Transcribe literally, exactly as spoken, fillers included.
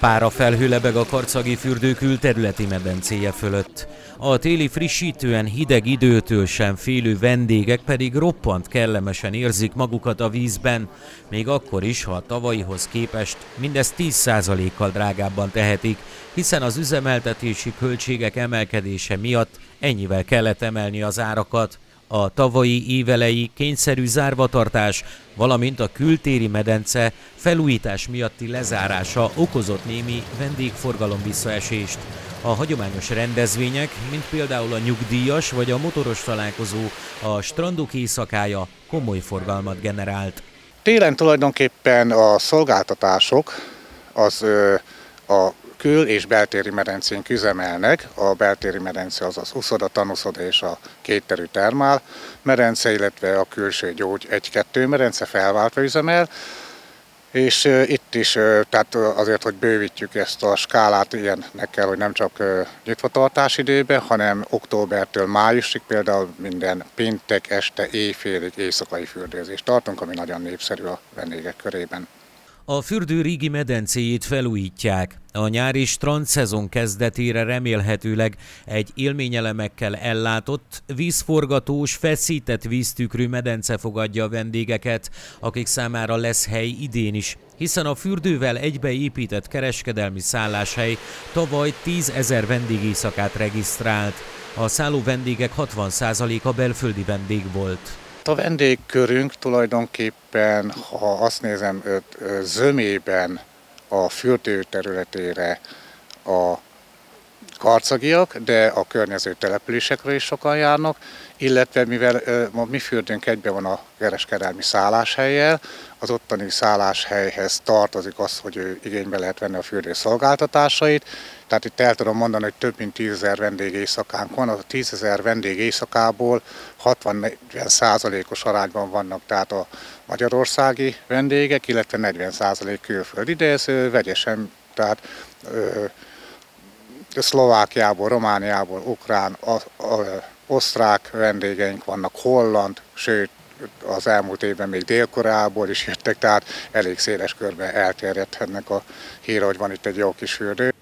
Párafelhő lebeg a karcagi fürdő külterületi medencéje fölött. A téli frissítően hideg időtől sem félő vendégek pedig roppant kellemesen érzik magukat a vízben, még akkor is, ha a tavalyihoz képest mindezt tíz százalékkal drágábban tehetik, hiszen az üzemeltetési költségek emelkedése miatt ennyivel kellett emelni az árakat. A tavalyi évelei kényszerű zárvatartás, valamint a kültéri medence felújítás miatti lezárása okozott némi vendégforgalom visszaesést. A hagyományos rendezvények, mint például a nyugdíjas vagy a motoros találkozó, a strandok éjszakája komoly forgalmat generált. Télen tulajdonképpen a szolgáltatások az ö, a kül- és beltéri medencénk üzemelnek. A beltéri medence az az uszoda, tanuszoda és a kétterű termál medence, illetve a külső gyógy egy-kettő medence felváltva üzemel. És uh, itt is, uh, tehát uh, azért, hogy bővítjük ezt a skálát, ilyennek kell, hogy nem csak uh, nyitvatartás időben, hanem októbertől májusig például minden péntek este éjfélig éjszakai fürdőzést tartunk, ami nagyon népszerű a vendégek körében. A fürdő régi medencéjét felújítják. A nyári strand szezon kezdetére remélhetőleg egy élményelemekkel ellátott, vízforgatós, feszített víztükrű medence fogadja a vendégeket, akik számára lesz hely idén is, hiszen a fürdővel egybeépített kereskedelmi szálláshely tavaly tízezer vendégéjszakát regisztrált. A szálló vendégek hatvan százaléka belföldi vendég volt. A vendégkörünk tulajdonképpen, ha azt nézem, zömében a fürdő területére a karcagiak, de a környező településekről is sokan járnak, illetve mivel ma mi fürdőnk egyben van a kereskedelmi szálláshellyel, az ottani szálláshelyhez tartozik az, hogy ő igénybe lehet venni a fürdő szolgáltatásait. Tehát itt el tudom mondani, hogy több mint tízezer vendégéjszakánk van, a tízezer vendégéjszakából hatvan-negyven százalékos arányban vannak tehát a magyarországi vendégek, illetve negyven százalék külföldi, de ez vegyesen, tehát ö, Szlovákiából, Romániából, ukrán, a, a, osztrák vendégeink vannak, holland, sőt az elmúlt évben még Dél-Koreából is jöttek, tehát elég széles körben elterjedhetnek a híre, hogy van itt egy jó kis fürdő.